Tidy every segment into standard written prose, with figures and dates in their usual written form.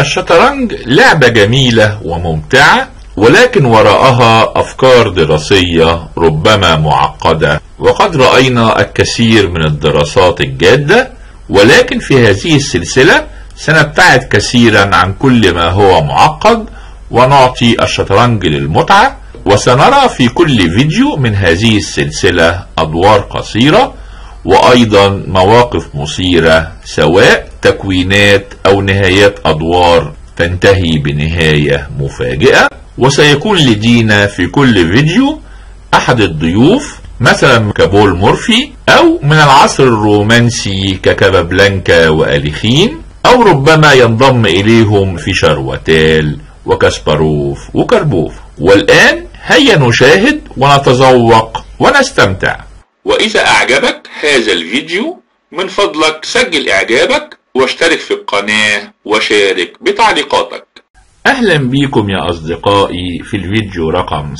الشطرنج لعبة جميلة وممتعة، ولكن وراءها أفكار دراسية ربما معقدة، وقد رأينا الكثير من الدراسات الجادة، ولكن في هذه السلسلة سنبتعد كثيرا عن كل ما هو معقد ونعطي الشطرنج للمتعة. وسنرى في كل فيديو من هذه السلسلة أدوار قصيرة وأيضا مواقف مثيرة، سواء تكوينات أو نهايات أدوار تنتهي بنهاية مفاجئة. وسيكون لدينا في كل فيديو أحد الضيوف، مثلا كبول مورفي، أو من العصر الرومانسي ككابابلانكا وأليخين، أو ربما ينضم إليهم فيشر وتال وكاسباروف وكاربوف. والآن هيا نشاهد ونتذوق ونستمتع. وإذا أعجبك هذا الفيديو من فضلك سجل إعجابك واشترك في القناة وشارك بتعليقاتك. أهلا بكم يا أصدقائي في الفيديو رقم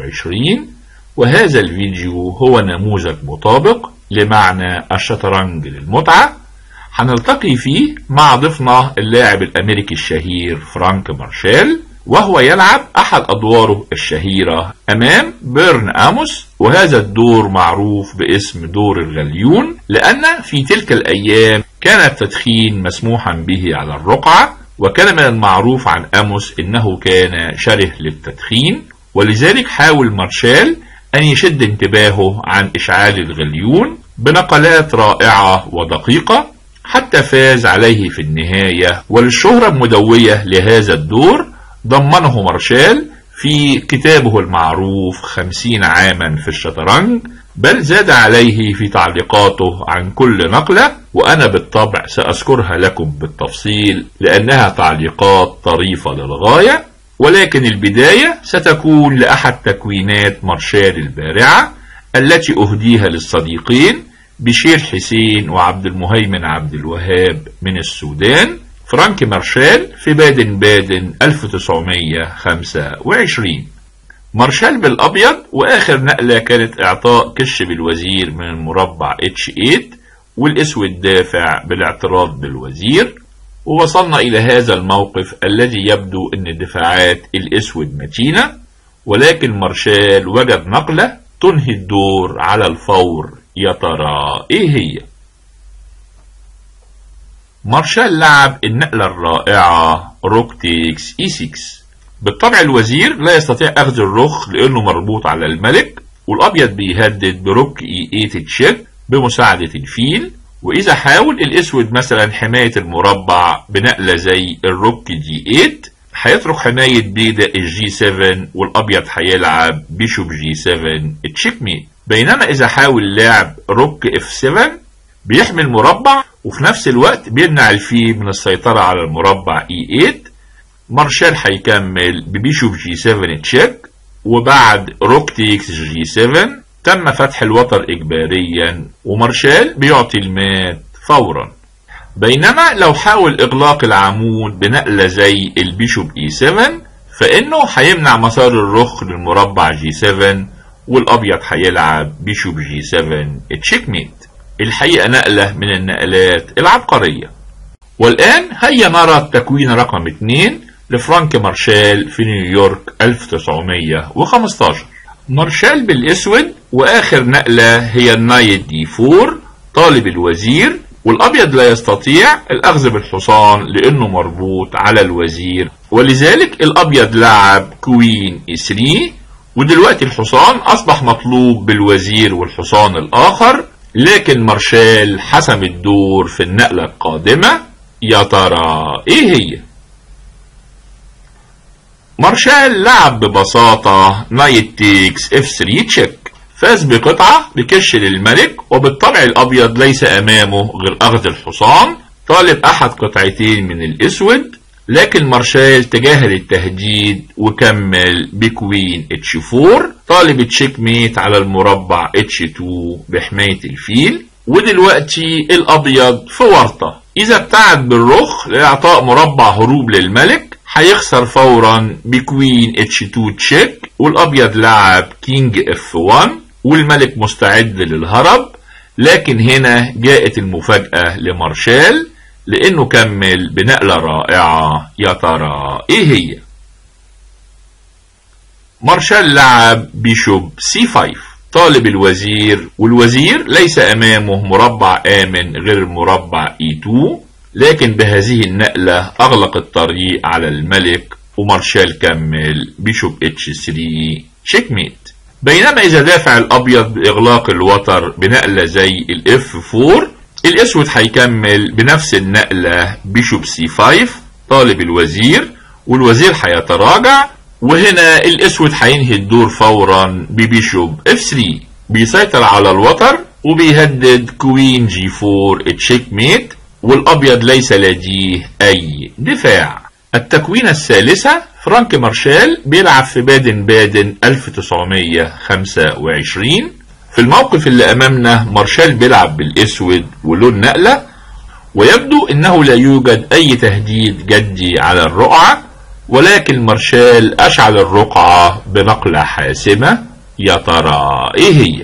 27، وهذا الفيديو هو نموذج مطابق لمعنى الشطرنج للمتعة. هنلتقي فيه مع ضيفنا اللاعب الأمريكي الشهير فرانك مارشال، وهو يلعب أحد أدواره الشهيرة أمام بيرن آموس، وهذا الدور معروف باسم دور الغليون، لأن في تلك الأيام كان التدخين مسموحا به على الرقعة، وكان من المعروف عن آموس إنه كان شره للتدخين، ولذلك حاول مارشال أن يشد انتباهه عن إشعال الغليون بنقلات رائعة ودقيقة حتى فاز عليه في النهاية. وللشهرة المدوية لهذا الدور ضمنه مارشال في كتابه المعروف 50 عاما في الشطرنج، بل زاد عليه في تعليقاته عن كل نقلة، وأنا بالطبع سأذكرها لكم بالتفصيل لأنها تعليقات طريفة للغاية. ولكن البداية ستكون لأحد تكوينات مارشال البارعة التي أهديها للصديقين بشير حسين وعبد المهيمن عبد الوهاب من السودان، فرانك مارشال في بادن بادن 1925. مارشال بالأبيض، وآخر نقلة كانت إعطاء كش بالوزير من المربع H8، والأسود دافع بالاعتراض بالوزير. ووصلنا إلى هذا الموقف الذي يبدو أن دفاعات الأسود متينة، ولكن مارشال وجد نقلة تنهي الدور على الفور. يا ترى إيه هي؟ مارشال لعب النقلة الرائعة روك تيكس E6. بالطبع الوزير لا يستطيع أخذ الرخ لأنه مربوط على الملك، والأبيض بيهدد بروك E8 تشيك بمساعدة الفيل. وإذا حاول الأسود مثلا حماية المربع بنقلة زي الروك G8، هيترك حماية بيدق G7، والأبيض هيلعب بيشوب G7 تشيك ميت. بينما إذا حاول لعب روك F7 بيحمي المربع وفي نفس الوقت بيمنع الفيل من السيطرة على المربع E8. مارشال هيكمل ببيشوب G7 تشيك، وبعد روك تيكس G7 تم فتح الوتر إجباريا، ومارشال بيعطي المات فورا. بينما لو حاول إغلاق العمود بنقلة زي البيشوب E7 فإنه هيمنع مسار الرخ للمربع G7، والأبيض هيلعب بيشوب G7 تشيك ميت. الحقيقة نقلة من النقلات العبقرية. والآن هيا نرى التكوين رقم 2 لفرانك مارشال في نيويورك 1915. مارشال بالأسود، وآخر نقلة هي النايت D4 طالب الوزير، والأبيض لا يستطيع الأخذ بالحصان لأنه مربوط على الوزير، ولذلك الأبيض لعب كوين E3. ودلوقتي الحصان أصبح مطلوب بالوزير والحصان الآخر، لكن مارشال حسم الدور في النقلة القادمة. يا ترى إيه هي؟ مارشال لعب ببساطة نايت تيكس F3 تشيك، فاز بقطعة بكش للملك، وبالطبع الأبيض ليس أمامه غير أخذ الحصان، طالب أحد قطعتين من الأسود، لكن مارشال تجاهل التهديد وكمل بكوين H4 طالب تشيك ميت على المربع H2 بحماية الفيل. ودلوقتي الأبيض في ورطة، إذا ابتعد بالرخ لإعطاء مربع هروب للملك هيخسر فورا بكوين H2 تشيك، والأبيض لعب كينج F1 والملك مستعد للهرب. لكن هنا جاءت المفاجأة لمارشال، لانه كمل بنقلة رائعة. يا ترى ايه هي؟ مارشال لعب بيشوب C5. طالب الوزير، والوزير ليس امامه مربع امن غير المربع E2، لكن بهذه النقلة اغلق الطريق على الملك، ومارشال كمل بيشوب H3 تشيك ميت. بينما اذا دافع الابيض باغلاق الوتر بنقلة زي الF4، الاسود هيكمل بنفس النقلة بيشوب C5 طالب الوزير، والوزير هيتراجع، وهنا الاسود هينهي الدور فورا ببيشوب F3 بيسيطر على الوتر وبيهدد كوين G4 تشيك ميت، والابيض ليس لديه اي دفاع. التكوينة الثالثة فرانك مارشال بيلعب في بادن بادن 1925. في الموقف اللي امامنا مارشال بيلعب بالاسود ولون نقلة، ويبدو انه لا يوجد اي تهديد جدي على الرقعة، ولكن مارشال اشعل الرقعة بنقلة حاسمة. يا ترى ايه هي؟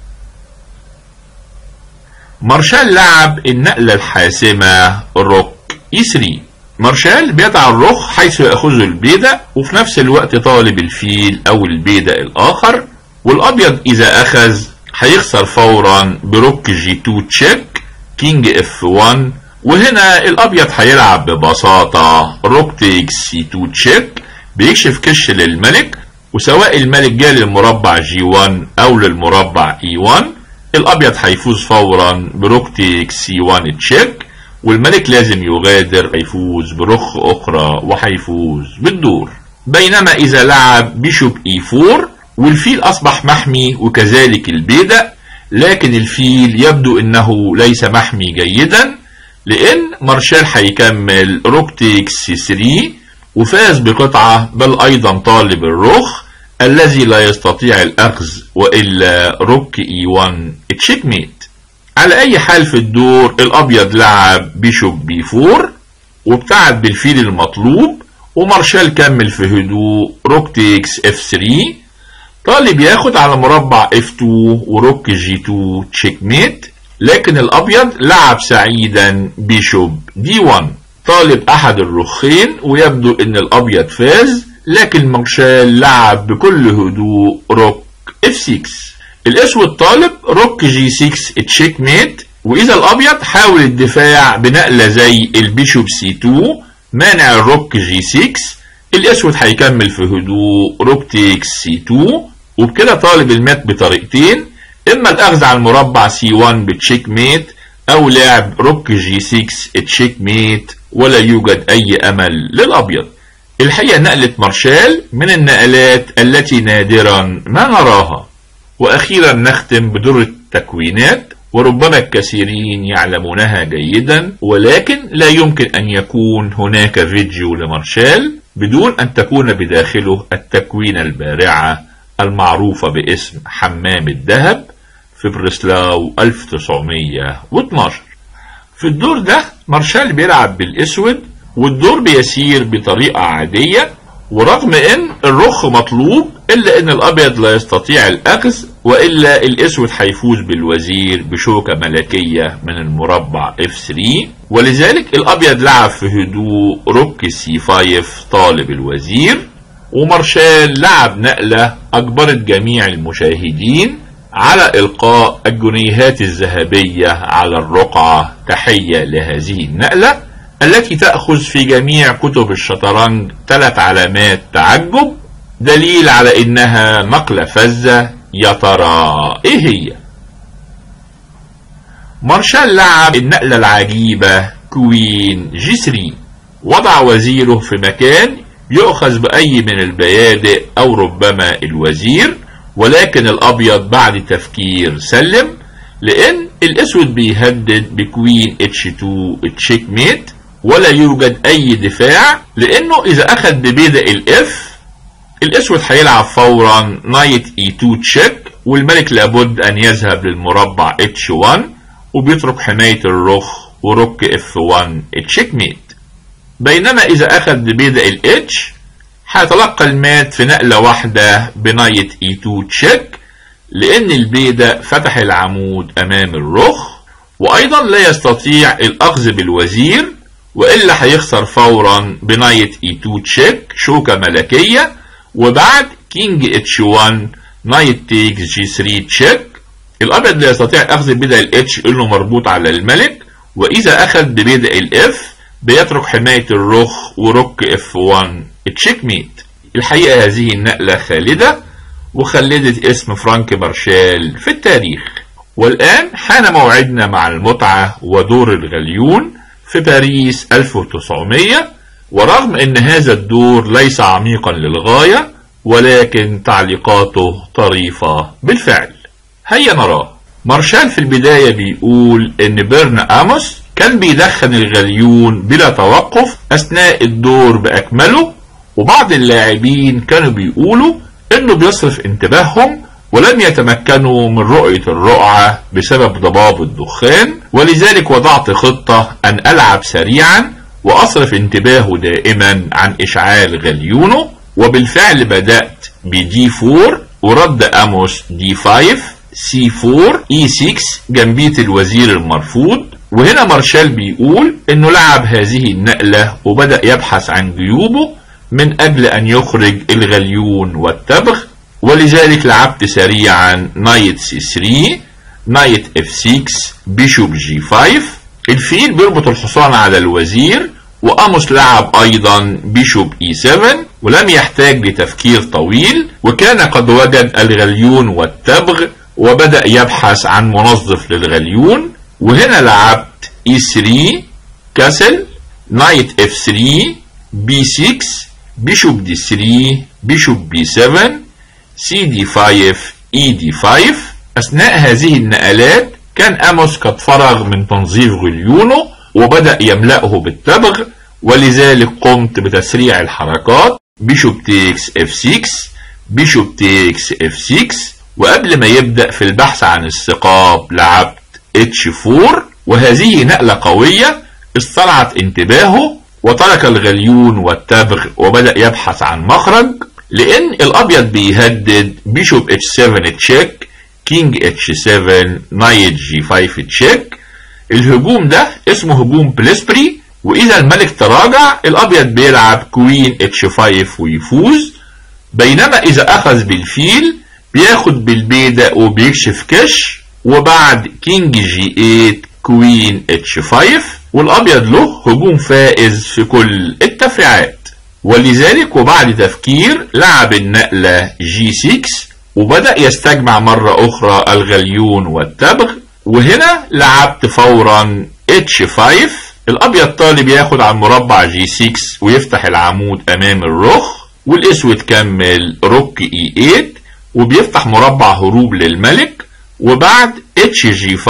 مارشال لعب النقلة الحاسمة روك E3. مارشال بيضع الرخ حيث يأخذه البيدق، وفي نفس الوقت طالب الفيل او البيدق الاخر، والابيض اذا اخذ هيخسر فورا بروك G2 تشيك كينج F1، وهنا الابيض هيلعب ببساطة روك تيكس C2 تشيك بيكشف كش للملك، وسواء الملك جاء للمربع G1 او للمربع E1 الابيض هيفوز فورا بروك تيكس C1 تشيك، والملك لازم يغادر، هيفوز برخ اخرى وهيفوز بالدور. بينما اذا لعب بيشوب E4 والفيل اصبح محمي وكذلك البيدق، لكن الفيل يبدو انه ليس محمي جيدا، لان مارشال هيكمل روك تيكس C3 وفاز بقطعة، بل ايضا طالب الرخ الذي لا يستطيع الاخذ والا روك E1 تشيك ميت. على اي حال في الدور الابيض لعب بيشوب B4 وابتعد بالفيل المطلوب، ومارشال كمل في هدوء روك تيكس F3. طالب ياخد على مربع F2 وروك G2 تشيك ميت، لكن الابيض لعب سعيدا بيشوب D1. طالب احد الرخين ويبدو ان الابيض فاز، لكن مارشال لعب بكل هدوء روك F6. الاسود طالب روك G6 تشيك ميت، واذا الابيض حاول الدفاع بنقلة زي البيشوب C2 مانع الروك G6، الاسود هيكمل في هدوء روك تيكس C2، وبكده طالب المات بطريقتين، اما الاخذ على المربع C1 بتشيك ميت او لعب روك G6 تشيك ميت، ولا يوجد اي امل للابيض. الحقيقة نقلة مارشال من النقلات التي نادرا ما نراها. واخيرا نختم بدور التكوينات، وربما الكثيرين يعلمونها جيدا، ولكن لا يمكن ان يكون هناك فيديو لمارشال بدون ان تكون بداخله التكوينة البارعة المعروفة باسم حمام الذهب في بريسلاو 1912. في الدور ده مارشال بيلعب بالاسود، والدور بيسير بطريقة عادية، ورغم ان الرخ مطلوب الا ان الابيض لا يستطيع الاخذ، والا الاسود هيفوز بالوزير بشوكة ملكية من المربع F3، ولذلك الابيض لعب في هدوء روك C5 طالب الوزير، ومارشال لعب نقلة اجبرت جميع المشاهدين على القاء الجنيهات الذهبية على الرقعة. تحية لهذه النقلة التي تأخذ في جميع كتب الشطرنج 3 علامات تعجب، دليل على انها نقلة فذة. يا ترى ايه هي؟ مارشال لعب النقلة العجيبة كوين G3، وضع وزيره في مكان يؤخذ بأي من البيادق او ربما الوزير، ولكن الابيض بعد تفكير سلم، لان الاسود بيهدد بكوين H2 تشيك ميت، ولا يوجد اي دفاع، لانه اذا اخذ ببيدق الاف الاسود هيلعب فورا نايت E2 تشيك، والملك لابد ان يذهب للمربع H1 وبيترك حماية الرخ وروك F1 تشيك ميت. بينما اذا اخذ ببيدق الاتش هيتلقى المات في نقلة واحدة بنايت E2 تشيك، لان البيدق فتح العمود امام الرخ، وايضا لا يستطيع الاخذ بالوزير، والا هيخسر فورا بنايت E2 تشيك شوكة ملكية، وبعد كينج H1 نايت تيكس G3 تشيك. الابيض لا يستطيع الاخذ ببدء الاتش لانه مربوط على الملك، واذا اخذ ببدء الاف بيترك حماية الرخ وروك F1 تشيك ميت. الحقيقة هذه النقلة خالدة وخلدت اسم فرانك مارشال في التاريخ. والآن حان موعدنا مع المتعة ودور الغليون في باريس 1900. ورغم ان هذا الدور ليس عميقا للغاية، ولكن تعليقاته طريفة بالفعل. هيا نراه. مارشال في البداية بيقول ان بيرن آموس كان بيدخن الغليون بلا توقف اثناء الدور باكمله، وبعض اللاعبين كانوا بيقولوا انه بيصرف انتباههم ولم يتمكنوا من رؤية الرقعة بسبب ضباب الدخان، ولذلك وضعت خطة ان العب سريعا واصرف انتباهه دائما عن اشعال غليونه. وبالفعل بدأت بدي 4 ورد اموس دي 5 سي 4 اي 6 جنبية الوزير المرفوض. وهنا مارشال بيقول انه لعب هذه النقلة وبدأ يبحث عن جيوبه من اجل ان يخرج الغليون والتبغ، ولذلك لعبت سريعا نايت سي 3 نايت اف 6 بيشوب جي 5. الفيل بيربط الحصان على الوزير، واموس لعب ايضا بيشوب اي 7 ولم يحتاج لتفكير طويل، وكان قد وجد الغليون والتبغ وبدأ يبحث عن منظف للغليون. وهنا لعبت اي 3 كاسل نايت اف 3 بي 6 بيشوب دي 3 بيشوب بي 7 سي دي 5 اي دي 5. اثناء هذه النقلات كان اموس قد فرغ من تنظيف غليونه وبدأ يملأه بالتبغ، ولذلك قمت بتسريع الحركات بيشوب تيكس اف 6 بيشوب تيكس اف 6. وقبل ما يبدأ في البحث عن الثقاب لعبت H4، وهذه نقلة قوية استرعت انتباهه وترك الغليون والتبغ وبدأ يبحث عن مخرج، لأن الأبيض بيهدد بيشوب H7 تشيك كينج H7 نايت G5 تشيك. الهجوم ده اسمه هجوم بليسبري، وإذا الملك تراجع الأبيض بيلعب كوين H5 ويفوز، بينما إذا أخذ بالفيل بياخد بالبيدق وبيكشف كش، وبعد كينج جي 8 كوين H5، والأبيض له هجوم فائز في كل التفريعات. ولذلك وبعد تفكير لعب النقلة جي 6 وبدأ يستجمع مرة أخرى الغليون والتبغ. وهنا لعبت فورا H5. الأبيض طالب ياخد على المربع جي 6 ويفتح العمود أمام الرخ، والأسود كمل روك E8 وبيفتح مربع هروب للملك. وبعد HG5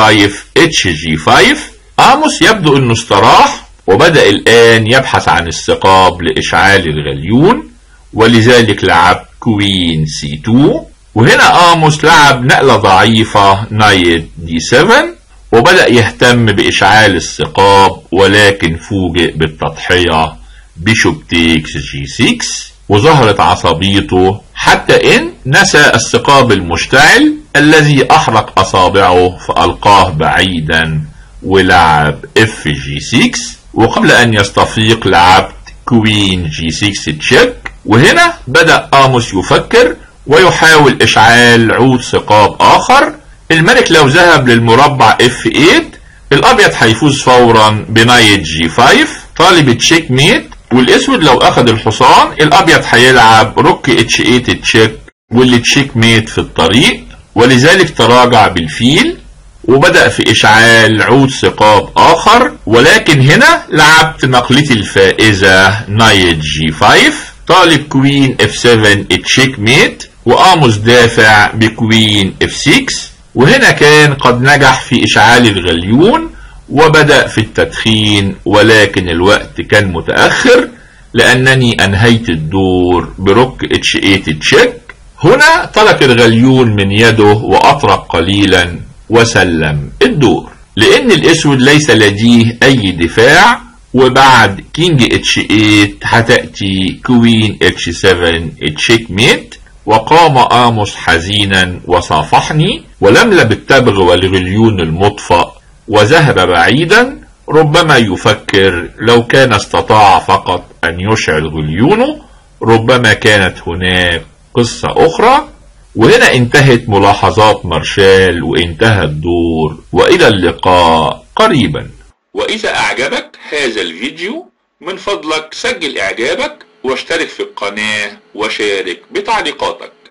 HG5 آموس يبدو انه استراح وبدأ الآن يبحث عن الثقاب لإشعال الغليون، ولذلك لعب كوين C2. وهنا آموس لعب نقلة ضعيفة نايت D7 وبدأ يهتم بإشعال الثقاب، ولكن فوجئ بالتضحية بيشوب تيكس G6 وظهرت عصبيته حتى ان نسى الثقاب المشتعل الذي احرق اصابعه فالقاه بعيدا ولعب اف جي 6. وقبل ان يستفيق لعبت كوين جي 6 تشيك. وهنا بدأ آموس يفكر ويحاول اشعال عود ثقاب اخر. الملك لو ذهب للمربع F8 الابيض هيفوز فورا بنايت G5 طالب تشيك ميت، والاسود لو اخذ الحصان الابيض هيلعب روك H8 تشيك واللي تشيك ميت في الطريق، ولذلك تراجع بالفيل وبدأ في اشعال عود ثقاب اخر. ولكن هنا لعبت نقلتي الفائزة نايت G5 طالب كوين F7 تشيك ميت، وآموس دافع بكوين F6. وهنا كان قد نجح في اشعال الغليون وبدأ في التدخين، ولكن الوقت كان متأخر لأنني أنهيت الدور بروك H8 تشيك. هنا ترك الغليون من يده وأطرق قليلا وسلم الدور، لأن الأسود ليس لديه أي دفاع. وبعد كينج H8 هتأتي كوين H7 تشيك ميت، وقام آموس حزينا وصافحني ولملم التبغ والغليون المطفأ وذهب بعيدا، ربما يفكر لو كان استطاع فقط أن يشعل غليونه ربما كانت هناك قصة أخرى. وهنا انتهت ملاحظات مارشال وانتهى الدور، وإلى اللقاء قريبا. وإذا أعجبك هذا الفيديو من فضلك سجل إعجابك واشترك في القناة وشارك بتعليقاتك.